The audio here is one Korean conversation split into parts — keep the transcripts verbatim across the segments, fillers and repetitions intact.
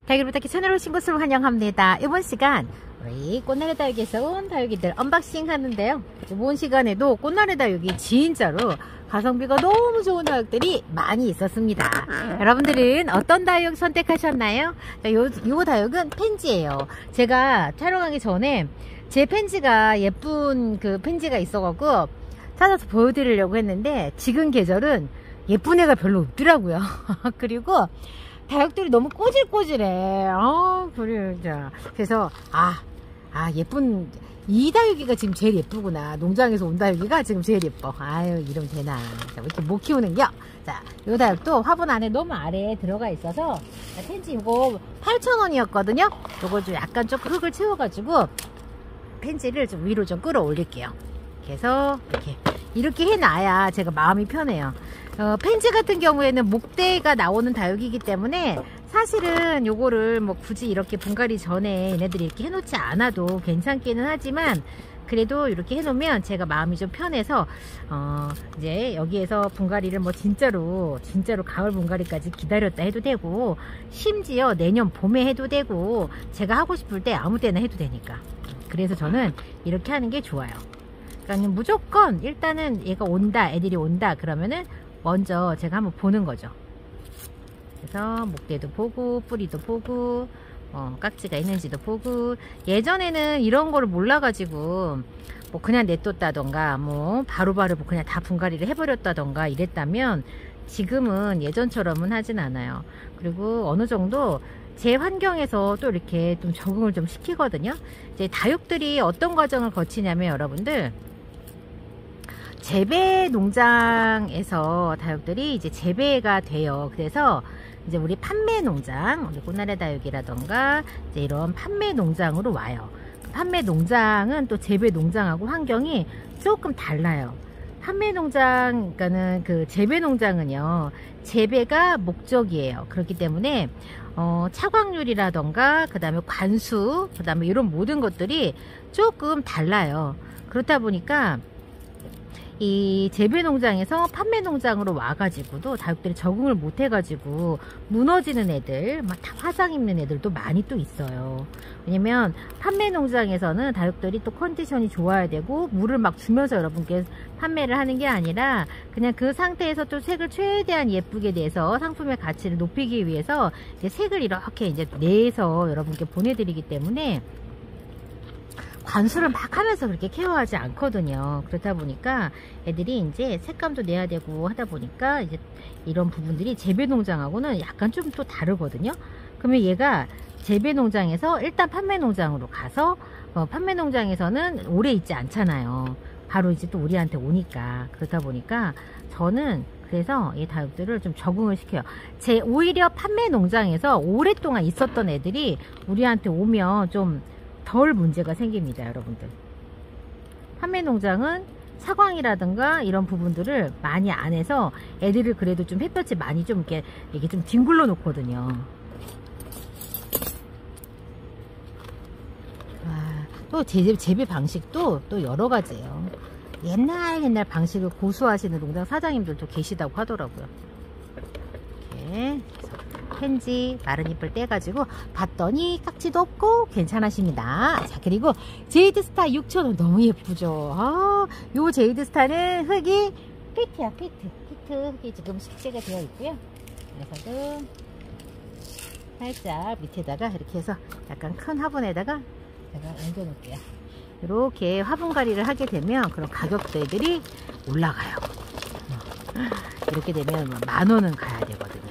다육이부탁기 채널에 오신 것을 환영합니다. 이번 시간 우리 꽃나래 다육에서 온 다육이들 언박싱 하는데요. 이번 시간에도 꽃나래 다육이 진짜로 가성비가 너무 좋은 다육들이 많이 있었습니다. 여러분들은 어떤 다육 선택하셨나요? 자, 요, 요 다육은 펜지예요. 제가 촬영하기 전에 제 펜지가 예쁜 그 펜지가 있어갖고 찾아서 보여드리려고 했는데 지금 계절은 예쁜 애가 별로 없더라고요. 그리고 다육들이 너무 꼬질꼬질해. 어, 그래. 자, 그래서, 아, 아, 예쁜, 이 다육이가 지금 제일 예쁘구나. 농장에서 온 다육이가 지금 제일 예뻐. 아유, 이러면 되나. 자, 이렇게 못 키우는겨. 자, 요 다육도 화분 안에 너무 아래에 들어가 있어서, 자, 펜지 이거 팔천 원이었거든요. 요걸 좀 약간 조금 흙을 채워가지고, 펜지를 좀 위로 좀 끌어올릴게요. 그래서, 이렇게. 이렇게 해놔야 제가 마음이 편해요. 어, 펜지 같은 경우에는 목대가 나오는 다육이기 때문에 사실은 요거를 뭐 굳이 이렇게 분갈이 전에 얘네들이 이렇게 해놓지 않아도 괜찮기는 하지만 그래도 이렇게 해놓으면 제가 마음이 좀 편해서 어 이제 여기에서 분갈이를 뭐 진짜로 진짜로 가을 분갈이까지 기다렸다 해도 되고 심지어 내년 봄에 해도 되고 제가 하고 싶을 때 아무 때나 해도 되니까 그래서 저는 이렇게 하는 게 좋아요. 그러니까 무조건 일단은 얘가 온다 애들이 온다 그러면은 먼저 제가 한번 보는 거죠. 그래서 목대도 보고 뿌리도 보고 어, 깍지가 있는지도 보고 예전에는 이런 거를 몰라가지고 뭐 그냥 냅뒀다던가 뭐 바로바로 뭐 그냥 다 분갈이를 해버렸다던가 이랬다면 지금은 예전처럼은 하진 않아요. 그리고 어느 정도 제 환경에서 또 이렇게 좀 적응을 좀 시키거든요. 이제 다육들이 어떤 과정을 거치냐면 여러분들 재배 농장에서 다육들이 이제 재배가 돼요. 그래서 이제 우리 판매 농장, 우리 꽃나래 다육이라던가 이제 이런 판매 농장으로 와요. 판매 농장은 또 재배 농장하고 환경이 조금 달라요. 판매 농장, 그러니까는 그 재배 농장은요, 재배가 목적이에요. 그렇기 때문에 어, 차광률이라던가 그 다음에 관수, 그 다음에 이런 모든 것들이 조금 달라요. 그렇다 보니까 이 재배 농장에서 판매 농장으로 와가지고도 다육들이 적응을 못 해가지고 무너지는 애들, 막 다 화상 입는 애들도 많이 또 있어요. 왜냐면 판매 농장에서는 다육들이 또 컨디션이 좋아야 되고 물을 막 주면서 여러분께 판매를 하는 게 아니라 그냥 그 상태에서 또 색을 최대한 예쁘게 내서 상품의 가치를 높이기 위해서 이제 색을 이렇게 이제 내서 여러분께 보내드리기 때문에 관수를 막 하면서 그렇게 케어하지 않거든요. 그렇다 보니까 애들이 이제 색감도 내야 되고 하다 보니까 이제 이런 부분들이 재배 농장하고는 약간 좀 또 다르거든요. 그러면 얘가 재배 농장에서 일단 판매 농장으로 가서 어, 판매 농장에서는 오래 있지 않잖아요. 바로 이제 또 우리한테 오니까. 그렇다 보니까 저는 그래서 이 다육들을 좀 적응을 시켜요. 제 오히려 판매 농장에서 오랫동안 있었던 애들이 우리한테 오면 좀 덜 문제가 생깁니다, 여러분들. 판매 농장은 사광이라든가 이런 부분들을 많이 안 해서 애들을 그래도 좀 햇볕에 많이 좀 이렇게, 이렇게 좀 뒹굴러 놓거든요. 아, 또 재배, 재배 방식도 또 여러 가지예요. 옛날 옛날 방식을 고수하시는 농장 사장님들도 계시다고 하더라고요. 이렇게. 펜지 마른 잎을 떼가지고 봤더니 깍지도 없고 괜찮으십니다. 자, 그리고 제이드스타 육천 원 너무 예쁘죠. 아, 요 제이드스타는 흙이 피트야, 피트. 피트 흙이 지금 식재가 되어 있고요. 그래서 살짝 밑에다가 이렇게 해서 약간 큰 화분에다가 제가 옮겨 놓을게요. 이렇게 화분갈이를 하게 되면 그런 가격대들이 올라가요. 이렇게 되면 만 원은 가야 되거든요.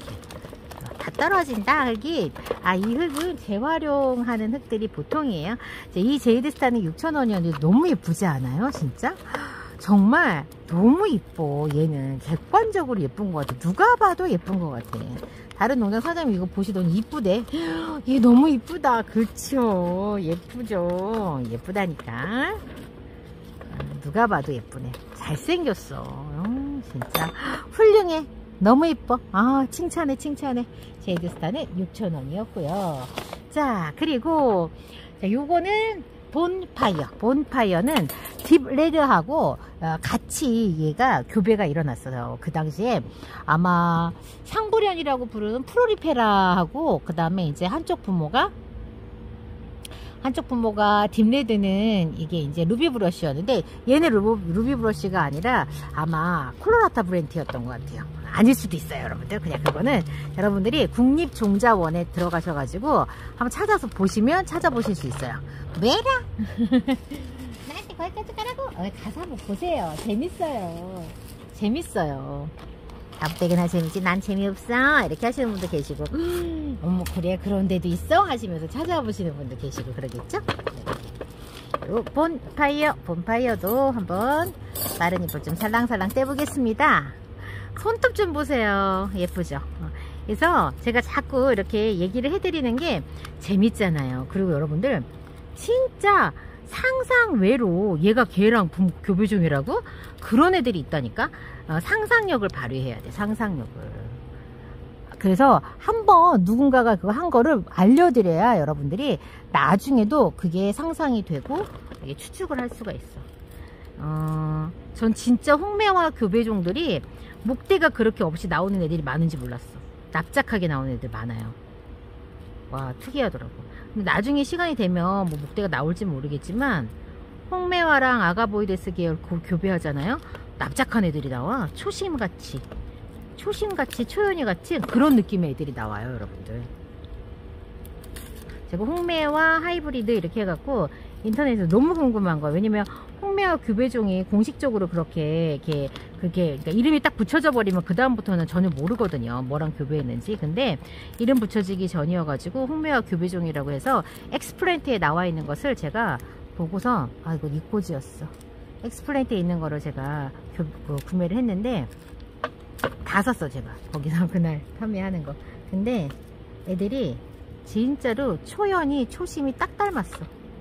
떨어진다 흙이. 아, 이 흙은 재활용하는 흙들이 보통이에요. 이 제이드스타는 육천 원이었는데 너무 예쁘지 않아요? 진짜? 정말 너무 이뻐. 얘는 객관적으로 예쁜 것 같아. 누가 봐도 예쁜 것 같아. 다른 농장 사장님 이거 보시더니 이쁘대. 얘 너무 이쁘다. 그쵸? 예쁘죠? 예쁘다니까. 누가 봐도 예쁘네. 잘생겼어. 어, 진짜 훌륭해. 너무 이뻐. 아, 칭찬해 칭찬해. 제이드스타는 육천 원이었고요 자, 그리고 자, 요거는 본파이어. 본파이어는 딥레드하고 어, 같이 얘가 교배가 일어났어요. 그 당시에 아마 상불연이라고 부르는 프로리페라하고 그 다음에 이제 한쪽 부모가 한쪽 부모가 딥레드는 이게 이제 루비 브러쉬였는데 얘는 루비, 루비 브러쉬가 아니라 아마 콜로라타 브랜드였던 것 같아요. 아닐 수도 있어요, 여러분들. 그냥 그거는 여러분들이 국립종자원에 들어가셔가지고 한번 찾아서 보시면 찾아보실 수 있어요. 왜라? 나한테 거기까지 가라고? 어, 가서 한번 보세요. 재밌어요. 재밌어요. 아무때게나 재밌지 난 재미없어 이렇게 하시는 분도 계시고 음, 어머 그래 그런 데도 있어? 하시면서 찾아보시는 분도 계시고 그러겠죠? 네. 본파이어 본파이어도 한번 마른 잎을 좀 살랑살랑 떼보겠습니다. 손톱 좀 보세요. 예쁘죠? 그래서 제가 자꾸 이렇게 얘기를 해드리는 게 재밌잖아요. 그리고 여러분들 진짜 상상 외로 얘가 걔랑 교배 중이라고? 그런 애들이 있다니까? 어, 상상력을 발휘해야 돼. 상상력을. 그래서 한번 누군가가 그거 한 거를 알려드려야 여러분들이 나중에도 그게 상상이 되고 이게 추측을 할 수가 있어. 어, 전 진짜 홍매화 교배종들이 목대가 그렇게 없이 나오는 애들이 많은지 몰랐어. 납작하게 나오는 애들 많아요. 와, 특이하더라고. 근데 나중에 시간이 되면 뭐 목대가 나올지 모르겠지만 홍매화랑 아가보이데스 계열 교배하잖아요. 납작한 애들이 나와. 초심같이 초심같이 초연이같이 그런 느낌의 애들이 나와요, 여러분들. 제가 홍매화 하이브리드 이렇게 해갖고 인터넷에서 너무 궁금한 거예요. 왜냐면 홍매화 교배종이 공식적으로 그렇게 이렇게 그게 그러니까 이름이 딱 붙여져 버리면 그 다음부터는 전혀 모르거든요. 뭐랑 교배했는지. 근데 이름 붙여지기 전이어가지고 홍매화 교배종이라고 해서 엑스플랜트에 나와 있는 것을 제가 보고서 아 이거 니코지였어. 엑스플랜트에 있는 거를 제가 교, 그, 구매를 했는데 다 샀어 제가 거기서 그날 판매하는 거. 근데 애들이 진짜로 초연이 초심이 딱 닮았어.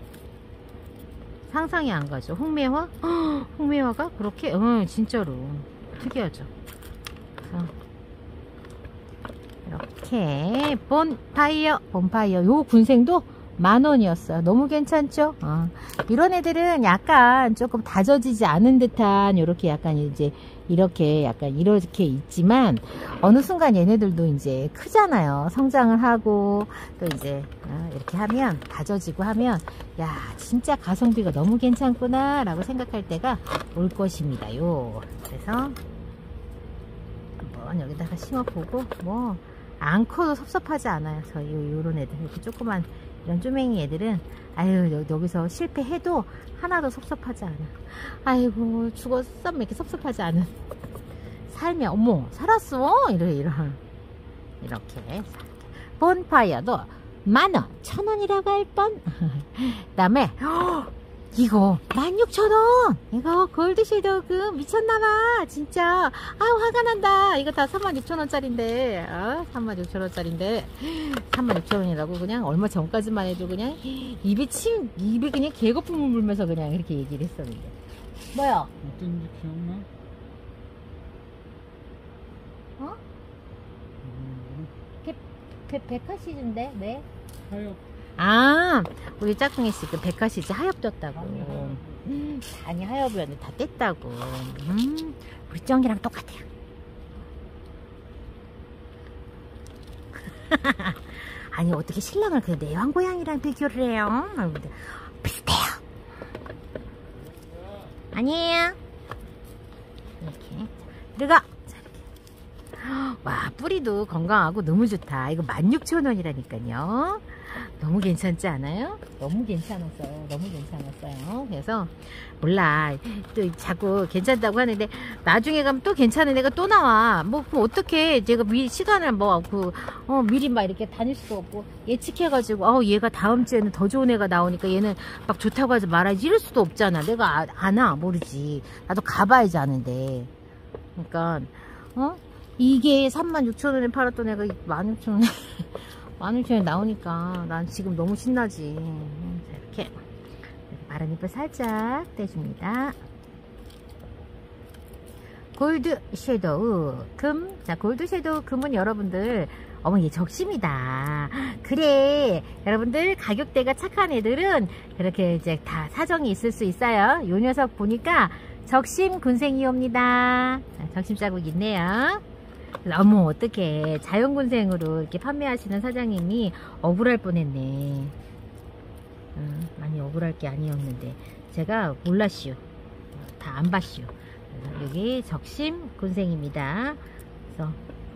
상상이 안 가죠. 홍매화? 허, 홍매화가 그렇게? 응, 진짜로 특이하죠. 그래서 이렇게 본파이어 본파이어 요 군생도 만원이었어요. 너무 괜찮죠? 어. 이런 애들은 약간 조금 다져지지 않은 듯한 요렇게 약간 이제 이렇게 약간 이렇게 있지만 어느 순간 얘네들도 이제 크잖아요. 성장을 하고 또 이제 어, 이렇게 하면 다져지고 하면 야 진짜 가성비가 너무 괜찮구나 라고 생각할 때가 올 것입니다요. 그래서 한번 여기다가 심어보고 뭐 안 커도 섭섭하지 않아요. 저 요, 요런 애들 이렇게 조그만 이런 쪼맹이 애들은 아유 여기서 실패해도 하나도 섭섭하지 않아. 아이고 죽었어 이렇게 섭섭하지 않은 삶이 어머 살았어 이래 이런 이렇게 본파이어도 만원 천원이라고 할 뻔. 그 다음에 이거 만 육천 원 이거 골드 섀도우 미쳤나봐 진짜. 아우 화가 난다. 이거 다 삼만 육천 원짜리인데 어? 삼만 육천 원짜리인데 삼만 육천 원이라고 그냥 얼마 전까지만 해도 그냥 입에 침 입에 그냥 개거품을 물면서 그냥 이렇게 얘기를 했었는데 뭐야? 어떤지 기억나? 어? 음. 백, 백, 백화시즌데 왜? 하엽. 아 우리 짝꿍이씨 그 백화시즈 하엽 떴다고. 음, 아니 하엽이었는데 다 뗐다고. 음, 우리 쩡이랑 똑같아요. 아니 어떻게 신랑을 그 내왕고양이랑 비교를 해요? 비슷해요. 아니에요. 이렇게 들어가. 와 뿌리도 건강하고 너무 좋다. 이거 만 육천 원이라니까요. 너무 괜찮지 않아요? 너무 괜찮았어요. 너무 괜찮았어요. 그래서 몰라 또 자꾸 괜찮다고 하는데 나중에 가면 또 괜찮은 애가 또 나와. 뭐 어떻게 제가 미, 시간을 뭐 그 어, 미리 막 이렇게 다닐 수도 없고 예측해가지고 어 얘가 다음 주에는 더 좋은 애가 나오니까 얘는 막 좋다고 하지 말아야지 이럴 수도 없잖아. 내가 아, 아나 모르지. 나도 가봐야지 아는데. 그러니까 어 이게 삼만 육천 원에 팔았던 애가 만 육천 원에 만 육천 원에 나오니까 난 지금 너무 신나지. 자, 이렇게 마른 잎을 살짝 떼줍니다. 골드 섀도우 금. 자 골드 섀도우 금은 여러분들 어머, 얘 적심이다. 그래, 여러분들 가격대가 착한 애들은 그렇게 이제 다 사정이 있을 수 있어요. 요 녀석 보니까 적심 군생이옵니다. 적심 자국 있네요. 어머, 어떡해. 자연군생으로 이렇게 판매하시는 사장님이 억울할 뻔했네. 음, 많이 억울할 게 아니었는데 제가 몰랐슈. 다 안 봤슈. 여기 적심 군생입니다. 그래서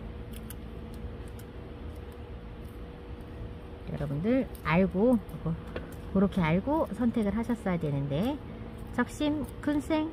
여러분들 알고 그렇게 알고 선택을 하셨어야 되는데, 적심 군생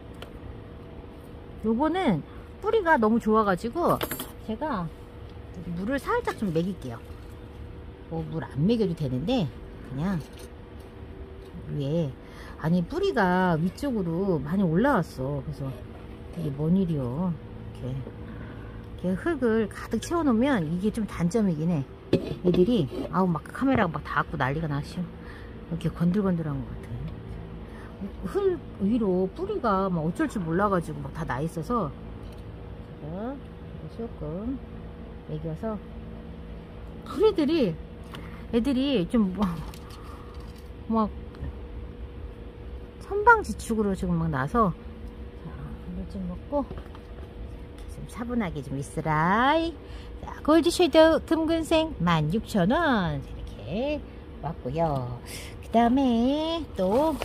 요거는 뿌리가 너무 좋아가지고 제가 물을 살짝 좀 먹일게요. 뭐 물 안 먹여도 되는데 그냥 위에, 아니 뿌리가 위쪽으로 많이 올라왔어. 그래서 이게 뭔 일이요. 이렇게, 이렇게 흙을 가득 채워 놓으면 이게 좀 단점이긴 해. 애들이 아우 막 카메라가 막 닿고 난리가 나시오. 이렇게 건들건들한 것 같아. 흙 위로 뿌리가 막 어쩔 줄 몰라가지고 막 다 나 있어서 제가 조금 먹여서, 뿌리들이 애들이 좀 막 선방지축으로 지금 막 나서, 자, 물 좀 먹고 좀 차분하게 좀 있으라. 자, 골드 쉐이더 금근생 만 육천 원 이렇게 왔고요. 그 다음에 또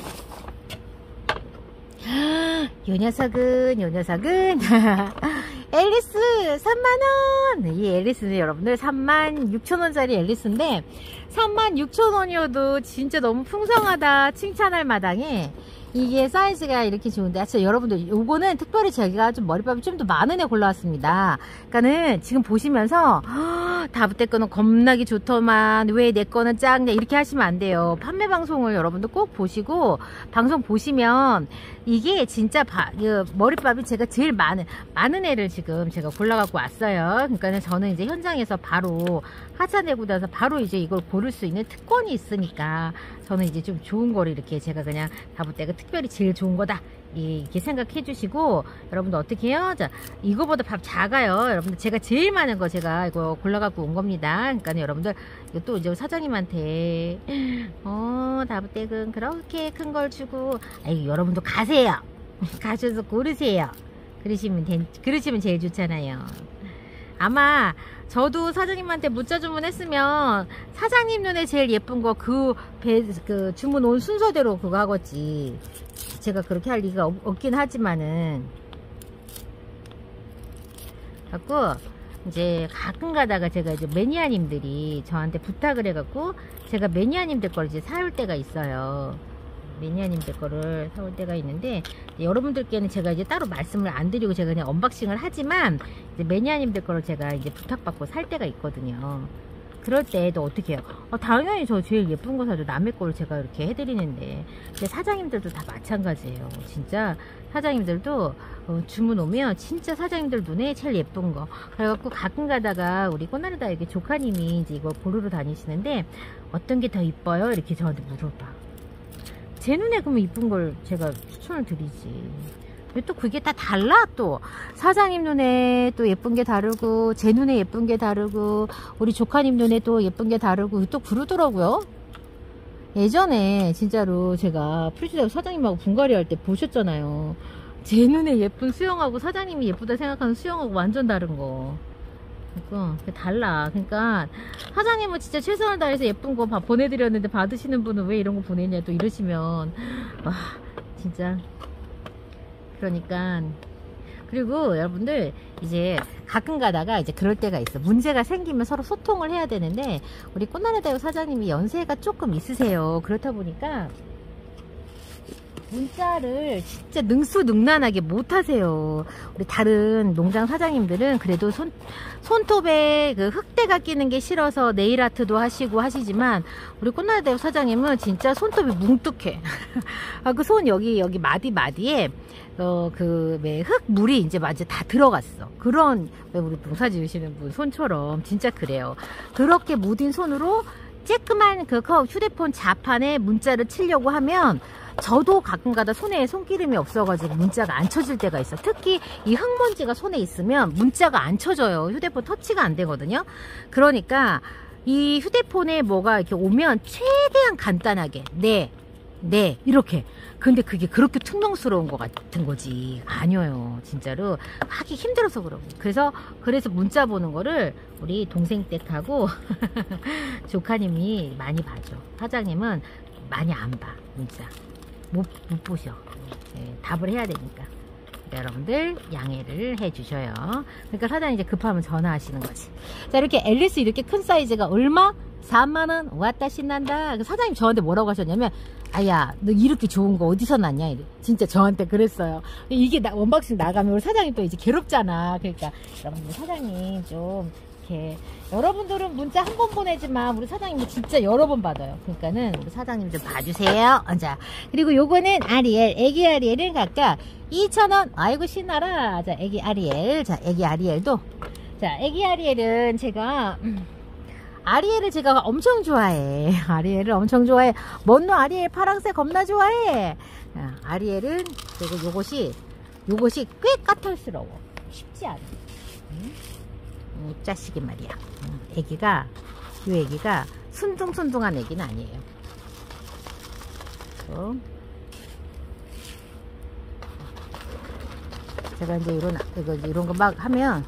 요 녀석은 요 녀석은 앨리스 삼만 원. 이 앨리스는 여러분들 삼만 육천 원짜리 앨리스인데 삼만 육천 원이어도 진짜 너무 풍성하다 칭찬할 마당에 이게 사이즈가 이렇게 좋은데, 아, 진짜 여러분들 요거는 특별히 제가 좀 머리밥이 좀 더 많은 애 골라왔습니다. 그러니까는 지금 보시면서 다부때 거는 겁나게 좋더만 왜 내 거는 작냐 이렇게 하시면 안 돼요. 판매 방송을 여러분들 꼭 보시고 방송 보시면 이게 진짜 바, 그 머리밥이 제가 제일 많은 많은 애를 지금 제가 골라갖고 왔어요. 그러니까는 저는 이제 현장에서 바로 하차 내고 나서 바로 이제 이걸 고를 수 있는 특권이 있으니까 저는 이제 좀 좋은 거를 이렇게 제가 그냥 다부때가 특별히 제일 좋은 거다 이렇게 생각해 주시고, 여러분들 어떻게 해요? 자, 이거보다 밥 작아요. 여러분들 제가 제일 많은 거 제가 이거 골라갖고 온 겁니다. 그러니까 여러분들 이거 또 이제 사장님한테 어 다부댁은 그렇게 큰 걸 주고, 아이 여러분도 가세요. 가셔서 고르세요. 그러시면 된, 그러시면 제일 좋잖아요. 아마 저도 사장님한테 문자 주문했으면 사장님 눈에 제일 예쁜 거 그 배 그 주문 온 순서대로 그거 하겠지. 제가 그렇게 할 리가 없, 없긴 하지만은 갖고 이제 가끔 가다가 제가 이제 매니아님들이 저한테 부탁을 해갖고 제가 매니아님들 걸 이제 사올 때가 있어요. 매니아님들 거를 사올 때가 있는데, 여러분들께는 제가 이제 따로 말씀을 안 드리고 제가 그냥 언박싱을 하지만 이제 매니아님들 거를 제가 이제 부탁받고 살 때가 있거든요. 그럴 때도 어떻게 해요? 어, 당연히 저 제일 예쁜 거 사죠. 남의 거를 제가 이렇게 해드리는데, 근데 사장님들도 다 마찬가지예요. 진짜 사장님들도 어, 주문 오면 진짜 사장님들 눈에 제일 예쁜 거. 그래갖고 가끔 가다가 우리 꼬나르다 이렇게 조카님이 이제 이거 보러로 다니시는데 어떤 게 더 이뻐요? 이렇게 저한테 물어봐. 제 눈에 그러면 이쁜 걸 제가 추천을 드리지. 또 그게 다 달라. 또 사장님 눈에 또 예쁜 게 다르고 제 눈에 예쁜 게 다르고 우리 조카님 눈에 또 예쁜 게 다르고 또 그러더라고요. 예전에 진짜로 제가 프리즈하고 사장님하고 분갈이 할 때 보셨잖아요. 제 눈에 예쁜 수영하고 사장님이 예쁘다 생각하는 수영하고 완전 다른 거. 그러니까 달라. 그러니까 사장님은 진짜 최선을 다해서 예쁜 거 보내드렸는데 받으시는 분은 왜 이런 거 보내냐 또 이러시면 와 진짜. 그러니까 그리고 여러분들 이제 가끔 가다가 이제 그럴 때가 있어. 문제가 생기면 서로 소통을 해야 되는데 우리 꽃나라대교 사장님이 연세가 조금 있으세요. 그렇다 보니까 문자를 진짜 능수능란하게 못하세요. 우리 다른 농장 사장님들은 그래도 손, 손톱에 그 흙대가 끼는 게 싫어서 네일아트도 하시고 하시지만 우리 꽃나라대교 사장님은 진짜 손톱이 뭉뚝해. 아, 그 손 여기 여기 마디 마디에 어, 그, 왜, 흙물이 이제 마치 다 들어갔어. 그런, 왜 우리 농사 지으시는 분 손처럼, 진짜 그래요. 그렇게 무딘 손으로 쬐끄만 그 휴대폰 자판에 문자를 치려고 하면 저도 가끔가다 손에 손기름이 없어가지고 문자가 안 쳐질 때가 있어. 특히 이 흙먼지가 손에 있으면 문자가 안 쳐져요. 휴대폰 터치가 안 되거든요. 그러니까 이 휴대폰에 뭐가 이렇게 오면 최대한 간단하게 네, 네 이렇게. 근데 그게 그렇게 퉁명스러운 것 같은 거지. 아니에요. 진짜로 하기 힘들어서 그러고. 그래서 그래서 문자 보는 거를 우리 동생 댁하고 조카님이 많이 봐줘. 사장님은 많이 안 봐. 문자 못, 못 보셔. 네, 답을 해야 되니까. 여러분들 양해를 해 주셔요. 그러니까 사장님 이제 급하면 전화하시는 거지. 자, 이렇게 앨리스 이렇게 큰 사이즈가 얼마? 사만 원. 왔다 신난다. 사장님 저한테 뭐라고 하셨냐면, 아야 너 이렇게 좋은 거 어디서 났냐, 이래. 진짜 저한테 그랬어요. 이게 나, 원박싱 나가면 우리 사장님 또 이제 괴롭잖아. 그러니까 여러분들 사장님 좀 이렇게, 여러분들은 문자 한 번 보내지만 우리 사장님은 진짜 여러 번 받아요. 그러니까는 우리 사장님 좀 봐주세요. 자, 그리고 요거는 아리엘, 애기 아리엘은 각각 이천 원. 아이고 신나라. 자, 애기 아리엘. 자, 애기 아리엘도, 자, 애기 아리엘은 제가 음, 아리엘을 제가 엄청 좋아해. 아리엘을 엄청 좋아해. 뭔노 아리엘 파랑색 겁나 좋아해. 자, 아리엘은 그리고 요것이 요것이 꽤 까탈스러워. 쉽지 않아. 응? 이 자식이 말이야. 응. 애기가 이 애기가 순둥순둥한 애기는 아니에요. 어? 제가 이제 이런 이거 이런 거 막 하면.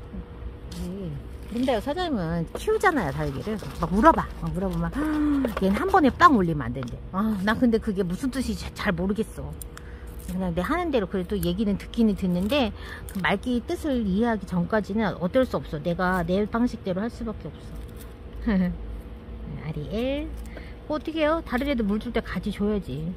근데요, 사장님은 키우잖아요, 달기를. 막 물어봐. 막 물어보면, 아, 얘는 한 번에 빵 올리면 안 된대. 아, 나 근데 그게 무슨 뜻인지 잘 모르겠어. 그냥 내 하는 대로 그래도 얘기는 듣기는 듣는데, 그 말귀 뜻을 이해하기 전까지는 어쩔 수 없어. 내가 내 방식대로 할 수밖에 없어. 아리엘. 뭐 어떻게 해요? 다른 애들 물 줄 때 같이 줘야지.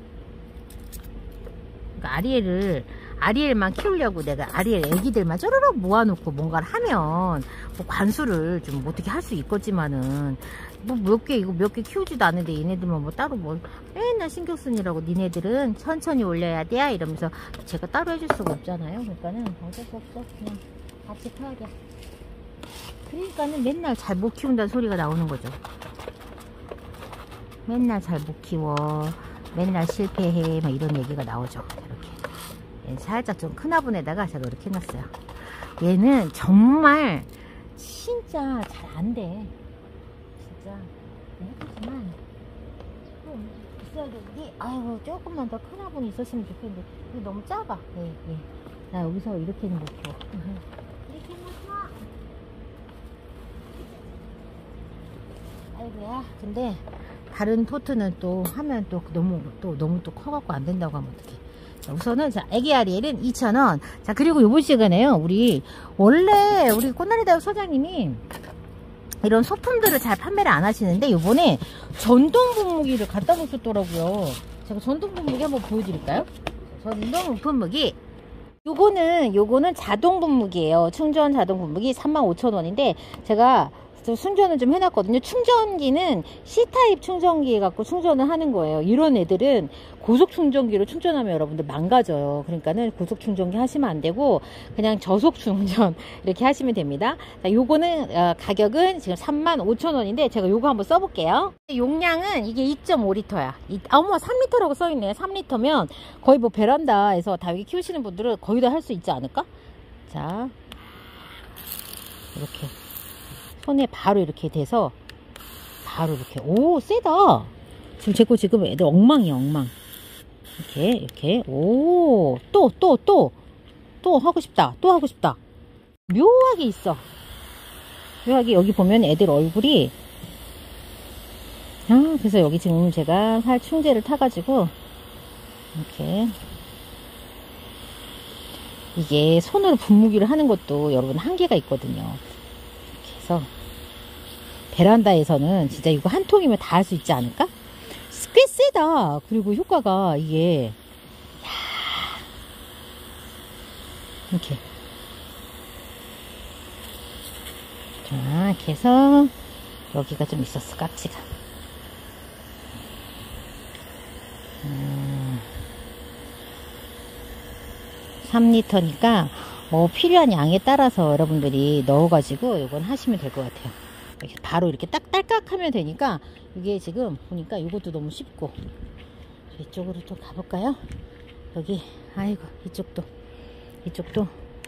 그러니까 아리엘을, 아리엘만 키우려고 내가 아리엘 애기들만 쪼르륵 모아놓고 뭔가를 하면 뭐 관수를 좀 어떻게 할 수 있겠지만은 뭐 몇 개 이거 몇 개 키우지도 않는데 얘네들만 뭐 따로 뭐 맨날 신경 쓰느라고 니네들은 천천히 올려야 돼 이러면서 제가 따로 해줄 수가 없잖아요. 그러니까는 어쩔 수 없어. 그냥 같이 커야 돼. 그러니까는 맨날 잘 못 키운다는 소리가 나오는 거죠. 맨날 잘 못 키워, 맨날 실패해, 막 이런 얘기가 나오죠. 이렇게 살짝 좀 큰 화분에다가 제가 이렇게 해놨어요. 얘는 정말 진짜 잘 안 돼. 진짜 예쁘지만 좀 있어야 되는데, 아이고 조금만 더 큰 화분이 있었으면 좋겠는데 이거 너무 작아. 예, 예. 나 여기서 이렇게는 못 키워. 이렇게 못 키워. 아이고야. 근데 다른 포트는 또 하면 또 너무 또 너무 또 커갖고 안 된다고 하면 어떡해. 자, 우선은 자, 애기 아리엘은 이천 원. 자, 그리고 요번 시간에요, 우리 원래 우리 꽃나리다육 사장님이 이런 소품들을 잘 판매를 안 하시는데 요번에 전동 분무기를 갖다 놓으셨더라고요. 제가 전동 분무기 한번 보여드릴까요? 전동 분무기. 요거는 요거는 자동 분무기예요. 충전 자동 분무기 삼만 오천 원인데 제가 충전을 좀 해놨거든요. 충전기는 C타입 충전기 갖고 충전을 하는 거예요. 이런 애들은 고속 충전기로 충전하면 여러분들 망가져요. 그러니까는 고속 충전기 하시면 안 되고 그냥 저속 충전 이렇게 하시면 됩니다. 자, 요거는 어, 가격은 지금 삼만 오천 원인데 제가 요거 한번 써볼게요. 용량은 이게 이 점 오 리터야. 이, 어머, 삼 리터라고 써있네. 삼 리터면 거의 뭐 베란다에서 다육이 키우시는 분들은 거의 다 할 수 있지 않을까? 자, 이렇게 손에 바로 이렇게 돼서 바로 이렇게. 오, 세다. 지금 제 거 지금 애들 엉망이야, 엉망. 이렇게 이렇게. 오, 또 또 또 또 하고 싶다. 또 하고 싶다. 묘하게 있어. 묘하게 여기 보면 애들 얼굴이, 아, 그래서 여기 지금 제가 살 충제를 타가지고 이렇게. 이게 손으로 분무기를 하는 것도 여러분 한계가 있거든요. 그래서 베란다에서는 진짜 이거 한 통이면 다 할 수 있지 않을까? 꽤 세다. 그리고 효과가 이게, 야, 이렇게 자, 이렇게 해서 여기가 좀 있었어, 깍지가. 음, 삼 리터니까 뭐 필요한 양에 따라서 여러분들이 넣어가지고 이건 하시면 될 것 같아요. 이렇게 바로 이렇게 딱 딸깍 하면 되니까. 이게 지금 보니까 이것도 너무 쉽고 이쪽으로 좀 가볼까요? 여기 아이고 이쪽도 이쪽도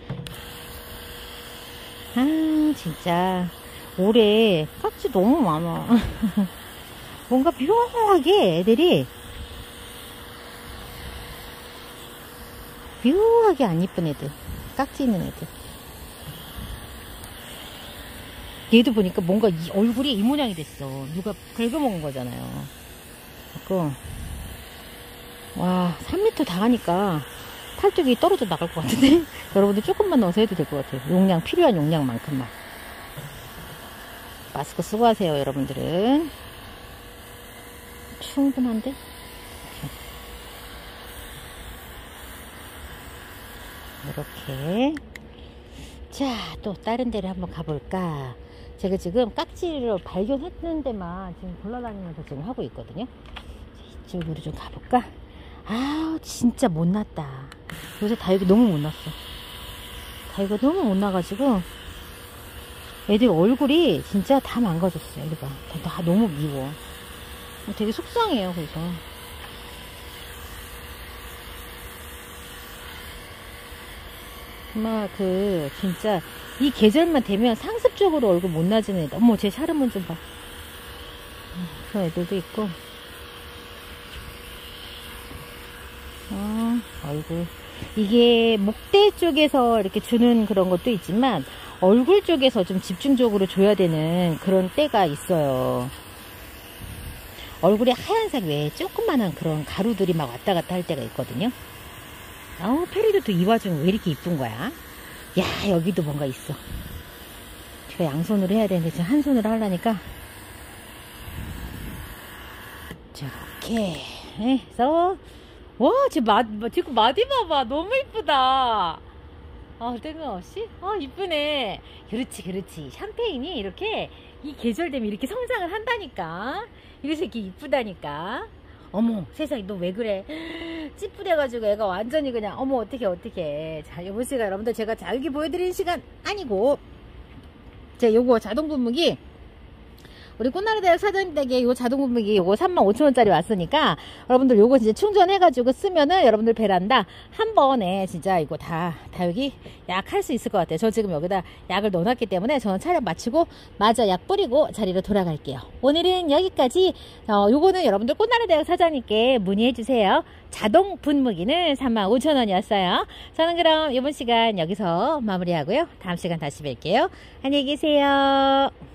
아 진짜 올해 깍지 너무 많아. 뭔가 묘하게 애들이 묘하게 안 이쁜 애들, 깍지 있는 애들. 얘도 보니까 뭔가 이 얼굴이 이 모양이 됐어. 누가 긁어먹은 거잖아요. 그래서 와 삼 미터 다 가니까 팔뚝이 떨어져 나갈 것 같은데 여러분들 조금만 넣어서 해도 될 것 같아요. 용량, 필요한 용량만큼만. 마스크 쓰고 하세요 여러분들은. 충분한데? 이렇게. 자, 또 다른 데를 한번 가볼까. 제가 지금 깍지를 발견했는 데만 지금 골라다니면서 지금 하고 있거든요. 이쪽으로 좀 가볼까. 아 진짜 못났다. 요새 다육이 너무 못났어. 다육이가 너무 못나가지고 애들 얼굴이 진짜 다 망가졌어요. 이거 봐. 다, 다 너무 미워. 되게 속상해요. 그래서 정말 그 진짜 이 계절만 되면 상습적으로 얼굴 못 나지는 애들. 어머 제 샤르몬 좀 봐. 그런 애들도 있고. 어, 얼굴 이게 목대 쪽에서 이렇게 주는 그런 것도 있지만 얼굴 쪽에서 좀 집중적으로 줘야 되는 그런 때가 있어요. 얼굴에 하얀색 외에 조그만한 그런 가루들이 막 왔다 갔다 할 때가 있거든요. 아우 페리도 이 와중에 왜 이렇게 이쁜 거야? 야 여기도 뭔가 있어. 제가 양손으로 해야 되는데 지금 한 손으로 하려니까. 자 이렇게 해서 와 지금 마, 지금 마디 봐봐. 너무 이쁘다. 아 뜬금없이 아 이쁘네. 그렇지 그렇지. 샴페인이 이렇게 이 계절 되면 이렇게 성장을 한다니까. 이래서 이렇게 이쁘다니까. 어머 세상에 너 왜 그래. 찌뿌려가지고 애가 완전히 그냥 어머 어떡해 어떡해. 자 이번 시간 여러분들 제가 자유기 보여드리는 시간 아니고 제 요거 자동 분무기 우리 꽃나라대학 사장님 댁에 요 자동 분무기 요거 삼만 오천 원짜리 왔으니까 여러분들 요거 진짜 충전해가지고 쓰면은 여러분들 베란다 한 번에 진짜 이거 다 다육이 약 할 수 있을 것 같아요. 저 지금 여기다 약을 넣어놨기 때문에 저는 촬영 마치고 마저 약 뿌리고 자리로 돌아갈게요. 오늘은 여기까지. 어, 요거는 여러분들 꽃나라대학 사장님께 문의해주세요. 자동 분무기는 삼만 오천 원이었어요. 저는 그럼 이번 시간 여기서 마무리하고요. 다음 시간 다시 뵐게요. 안녕히 계세요.